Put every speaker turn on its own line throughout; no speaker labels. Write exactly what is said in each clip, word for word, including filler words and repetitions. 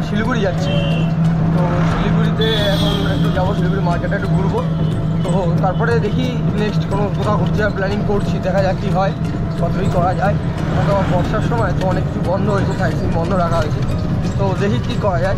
শিলিগুড়ি যাচ্ছি। তো শিলিগুড়িতে এখন একটু যাবো, শিলিগুড়ি মার্কেটে একটু ঘুরবো। তো তারপরে দেখি নেক্সট কোনো কোথাও ঘুরতে যাওয়ার প্ল্যানিং করছি, দেখা যাক কী হয়, কতই করা যায়। তো বর্ষার সময় তো অনেক কিছু বন্ধ হয়েছে, সাইট সিন বন্ধ রাখা হয়েছে। তো দেখি কী করা যায়।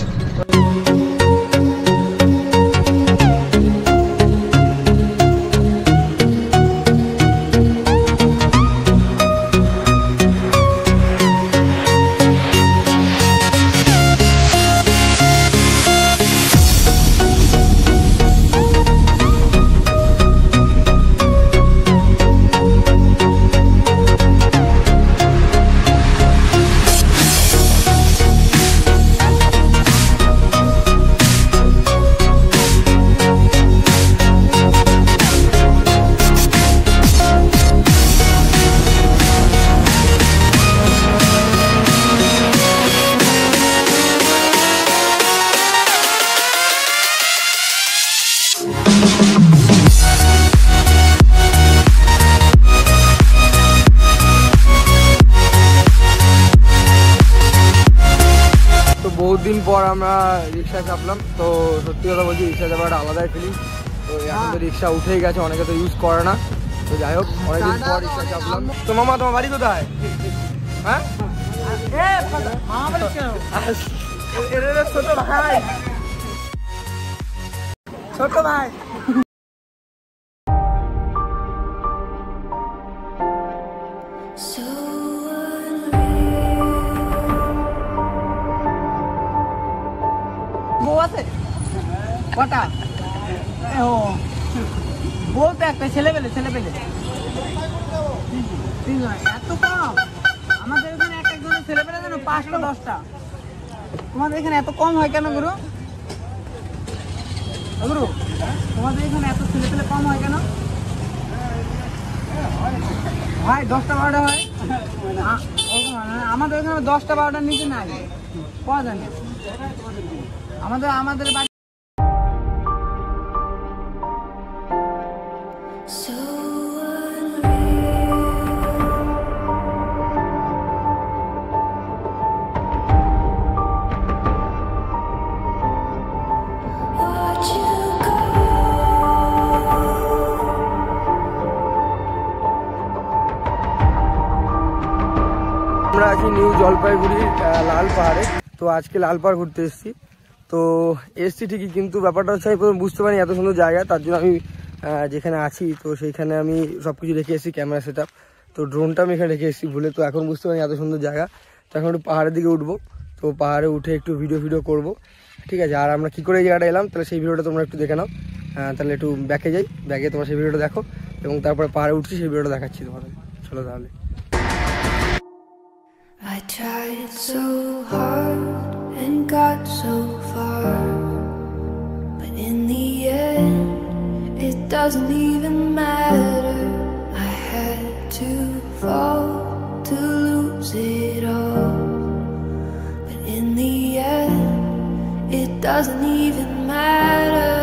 बहुत दिन पर আমরা রিকশা চাপলাম। তো সত্যি কথা বলছি, রিকশা চাপার আলাদাই ফিলিং। তো এখন তো রিকশা উঠেই গেছে, অনেকে তো ইউজ করে না। তো যাই হোক, অনেকদিন পর রিকশা চাপলাম। তো মামা, তোমার বাড়ি কোথায়? হ্যাঁ, ছোট ভাই, ছোট ভাই। কটা? ও বলতে একটা ছেলে পেলে ছেলে পেলে এত কম? আমাদের এখানে এক একজনের ছেলে পেলে যেন পাঁচটা দশটা। তোমাদের এখানে এত কম হয় কেন গুরু? গুরু, তোমাদের এখানে এত ছেলে পেলে কম হয় কেন? ভাই দশটা বারোটা হয়। আমাদের এখানে দশটা বারোটার নিচে নাই, পাওয়া যায় না। আমাদের আমাদের বাড়ি আমরা আছি নিউ জলপাইগুড়ি লাল পাহাড়ে। তো আজকে লাল পাহাড় ঘুরতে এসেছি। তো এসছি ঠিকই, কিন্তু ব্যাপারটা হচ্ছে আমি প্রথমে বুঝতে পারিনি এত সুন্দর জায়গা। তার জন্য আমি যেখানে আছি তো সেইখানে আমি সব কিছু রেখে এসেছি, ক্যামেরা সেট আপ। তো ড্রোনটা আমি এখানে রেখে এসেছি ভুলে। তো এখন বুঝতে পারিনি এত সুন্দর জায়গা। তো এখন একটু পাহাড়ের দিকে উঠবো। তো পাহাড়ে উঠে একটু ভিডিও ভিডিও করবো, ঠিক আছে। আর আমরা কী করে এই জায়গাটা এলাম তাহলে সেই ভিডিওটা তোমরা একটু দেখে নাও। তাহলে একটু ব্যাকে যাই, ব্যাকে তোমরা সেই ভিডিওটা দেখো, এবং তারপরে পাহাড়ে উঠছি সেই ভিডিওটা দেখাচ্ছি তোমাদের। চলো তাহলে।
I tried so hard and got so far, but in the end it doesn't even matter. I had to fall to lose it all, but in the end it doesn't even matter.